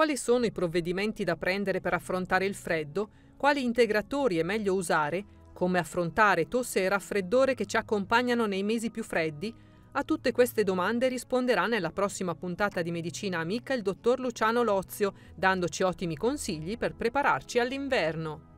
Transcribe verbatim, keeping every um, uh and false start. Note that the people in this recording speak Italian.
quali sono i provvedimenti da prendere per affrontare il freddo, quali integratori è meglio usare, come affrontare tosse e raffreddore che ci accompagnano nei mesi più freddi. A tutte queste domande risponderà nella prossima puntata di Medicina Amica il dottor Luciano Lozio, dandoci ottimi consigli per prepararci all'inverno.